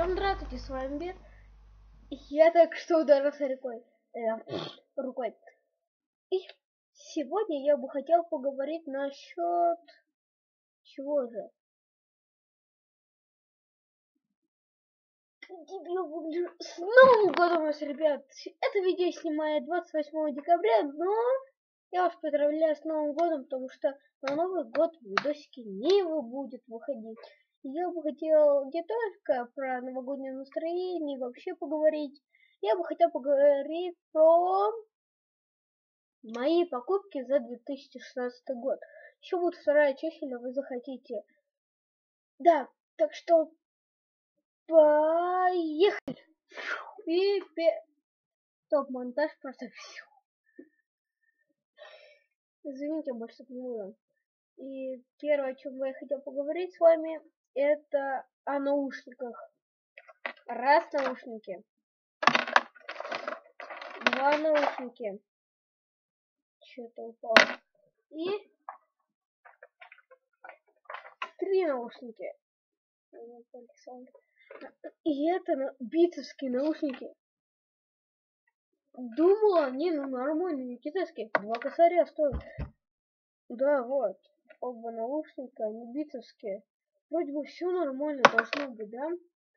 Здравствуйте, с вами Бир. Я так что ударился рукой. И сегодня я бы хотел поговорить насчет чего же? С Новым годом вас, ребят! Это видео снимает 28 декабря, но я вас поздравляю с Новым годом, потому что на Новый год видосики не будет выходить. Я бы хотел не только про новогоднее настроение вообще поговорить, я бы хотел поговорить про мои покупки за 2016 год. Еще будет вторая часть, если вы захотите. Да, так что поехали! И топ-монтаж просто все. Извините, больше не буду. И первое, о чем я хотел поговорить с вами, это о наушниках. Раз наушники. Два наушники. Что-то упало. И три наушники. И это битовские наушники. Думала, не, ну нормальные, китайские. 2 косаря стоят. Да, вот. Оба наушника, они битовские. Вроде бы все нормально должно быть, да?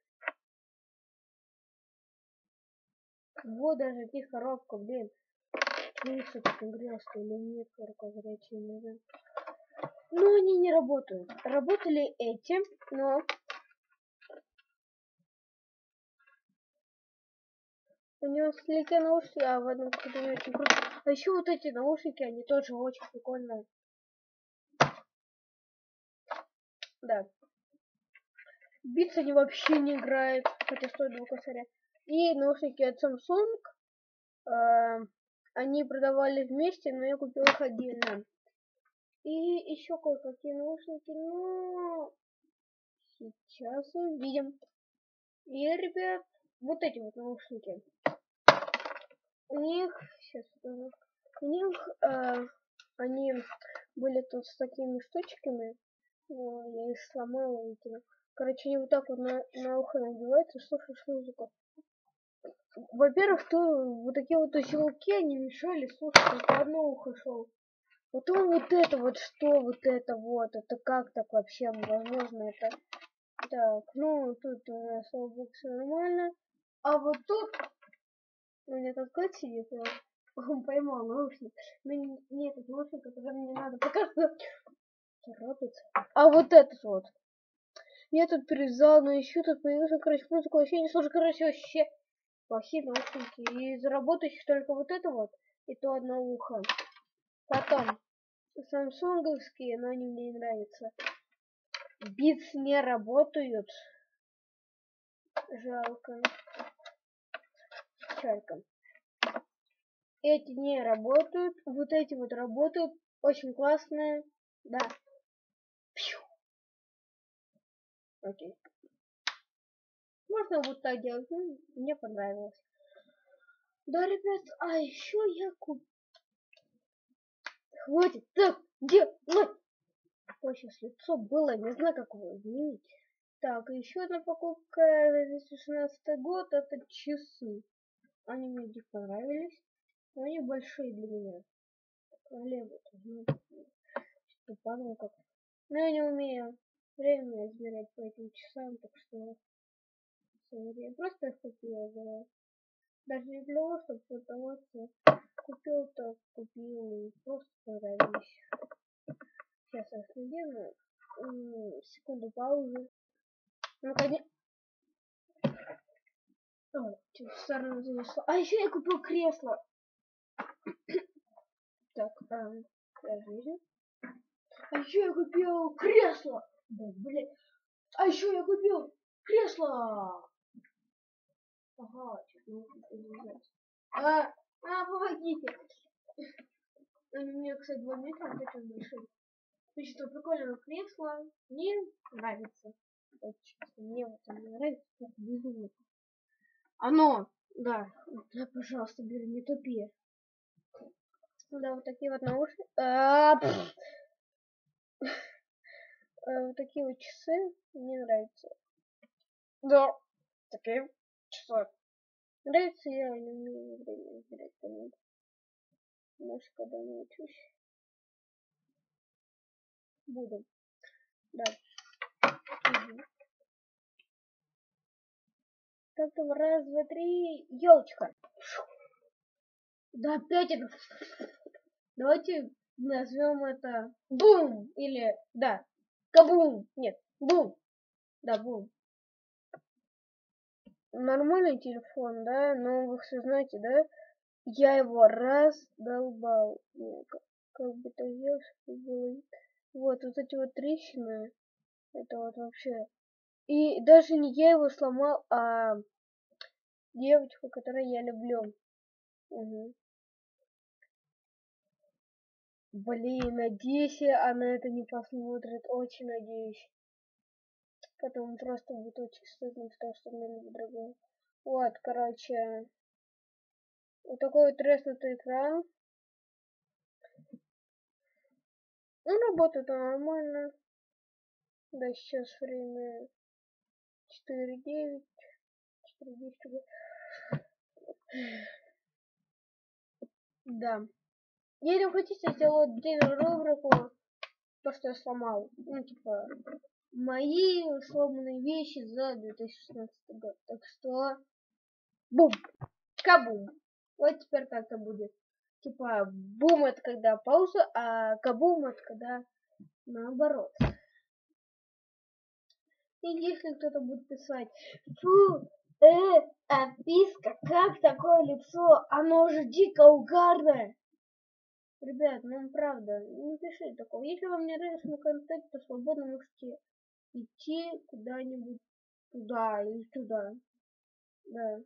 Вот даже их коробка, блин. Не кстати, грязная или нет, коробка горячая, не знаю. Но они не работают. Работали эти, но у него слетели наушники, а в одном не очень круто. А еще вот эти наушники, они тоже очень прикольные. Да. Битс они вообще не играют, хотя стоят 2 косаря. И наушники от Samsung, они продавали вместе, но я купил их отдельно. И еще кое-какие наушники, но сейчас увидим. И, ребят, вот эти вот наушники. У них, сейчас, у них, они были тут с такими штучками, но я их сломала, видимо. Короче, они вот так вот на ухо надеваются, слушаешь музыку. Во-первых, вот такие вот усилки, они мешали слушать, только одно ухо шел. Потом вот это вот, что вот это как так вообще возможно это? Так, ну тут у нас слава все нормально. А вот тут у меня тут кот сидит, он поймал наушник. Ну не этот наушник, который мне надо пока что работать. А вот этот вот. Я тут привязал, но еще тут появился, короче, музыку вообще не слушаю, короче, вообще плохие наушники. И заработающих только вот это вот, и то одно ухо. Потом, самсунговские, но они мне не нравятся. Beats не работают. Жалко. Чайка. Эти не работают. Вот эти вот работают. Очень классные. Да. Фью. Окей. Можно вот так делать. Ну, мне понравилось. Да, ребят, а еще я купил. Хватит так делать. Ой, сейчас лицо было, не знаю, как его изменить. Так, еще одна покупка за 2016 год, это часы. Они мне дико понравились. Но они большие для меня. Левый, что падал как. Но я не умею время измерять по этим часам, так что я просто их купила, да. Даже не для того, чтобы потому что купил, то купил и просто понравились. Сейчас я следую. Секунду паузы. Наконец. Чуть в сторону занесло. А еще я купил кресло. Так, я вижу. А еще я купил кресло. Да, блин. А еще я купил кресло. Ага, чуть не знаю. Помогите. У меня, кстати, 2 метра, вот эти большие. Значит, вот прикольное кресло. Мне нравится. Вот, честно, мне вот оно нравится, как безумно. Оно, да, пожалуйста, бери, не тупи. Да, вот такие вот наушники. Вот такие вот часы мне нравятся. Да. Такие часа. Нравится, я не умею время играть. Может, когда научусь. Буду. Да. Угу. Как там раз, два, три. Елочка. Да опять это. Давайте назовем это бум. Или да. Кабум. Нет. Бум. Да, бум. Нормальный телефон, да? Но вы все знаете, да? Я его раздолбал. Как бы это сделать, чтобы было. Вот эти вот трещины. Это вот вообще. И даже не я его сломал, а девочку, которую я люблю. Угу. Блин, надеюсь, она это не посмотрит. Очень надеюсь. Потом просто будет очень стыдно, потому что мне любит другое. Вот, короче. Вот такой вот треснутый экран. Ну, работает нормально. Да, сейчас время 4:09. 4:10. Да. Если вы хотите, сделать отдельную рубрику, то, что я сломал. Ну, типа, мои сломанные вещи за 2016 год. Так что, бум, кабум. Вот теперь как-то будет. Типа, бум это когда пауза, а кабум это когда наоборот. И если кто-то будет писать, фу, отписка, как такое лицо, оно же дико угарное. Ребят, ну правда, не пишите такого. Если вам не нравится мой контент, то свободно можете идти куда-нибудь туда или туда. Да.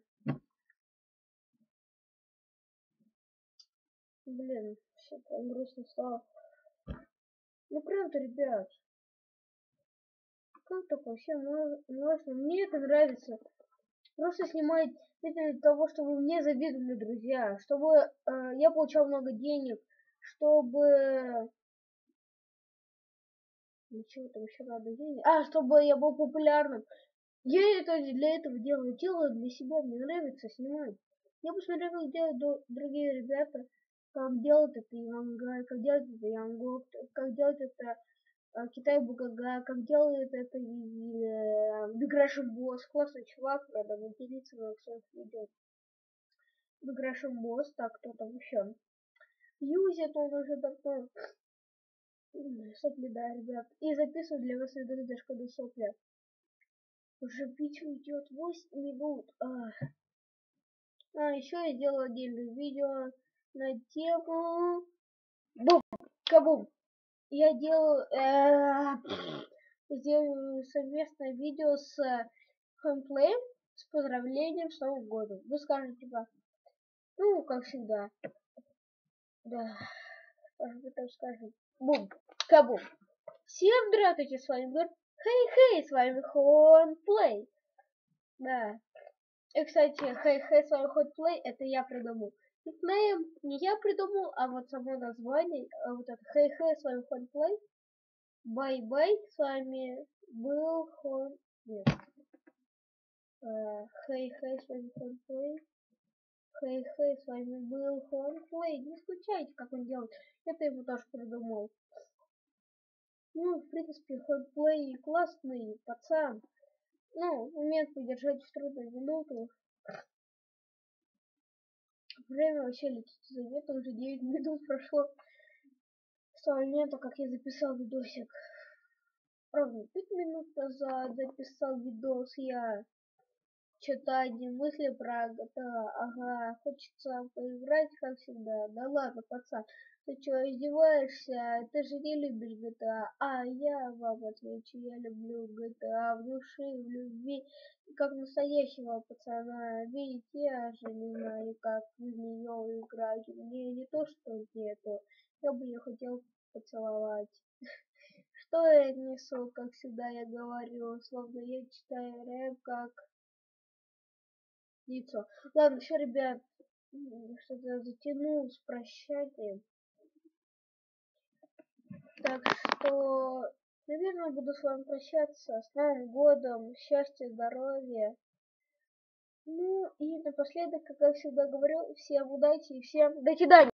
Блин, все прям грустно стало. Ну правда, ребят. Как так вообще можно? Мне это нравится. Просто снимать это для того, чтобы мне завидовали друзья, чтобы я получал много денег, чтобы ничего там еще надо денег. Чтобы я был популярным. Я это для этого делаю для себя, мне нравится снимать. Я посмотрел, как делают другие ребята, как делают это Ивангай, как делают это Янгок, как делают это Китай Бугага, как делает это Биграши Босс. Классный чувак, надо поделиться на своих видео. Биграши Босс, так, кто там еще? Юзит он уже давно. Сопли, да, ребят. И записываю для вас видео до школы сопли. Уже видео идет 8 минут. Еще я сделал отдельное видео на тему бум, кабум. Я сделаю совместное видео с Хэмплеем с поздравлением с Новым годом. Вы скажете, типа, ну, как всегда. Да, вы там скажете. Бум, кабум. Всем здравствуйте, с вами Гор. Хей-хей, с вами Хонплей. Да. И, кстати, хей-хей, с вами Хонплей, это я придумал. Никнейм не я придумал, а вот само название, вот это хей-хей, с вами Хонплей. Бай-бай, с вами был Хон... Нет. Хей-хей, с вами Хонплей. Хей-хей, с вами был Хонплей. Не скучайте, как он делает. Это я его тоже придумал. Ну, в принципе, Хонплей классный пацан. Ну, умеет поддержать в трудную минуту. Время вообще летит заметно, уже 9 минут прошло с того момента, как я записал видосик. Ровно 5 минут назад записал видос я. Что-то одни мысли про GTA. Ага, хочется поиграть, как всегда. Да ладно, пацан, ты что, издеваешься? Ты же не любишь GTA. А я вам отвечу, я люблю GTA в душе, в любви, как настоящего пацана. Видите, я же не знаю, как в нее играть. Мне не то, что нету. Я бы ее хотел поцеловать. Что я несу, как всегда я говорю, словно я читаю рэп, как лицо. Ладно, все, ребят, что-то затянул с прощанием. Так что, наверное, буду с вами прощаться. С Новым годом, счастья, здоровья. напоследок, как я всегда говорю, всем удачи и всем до свидания.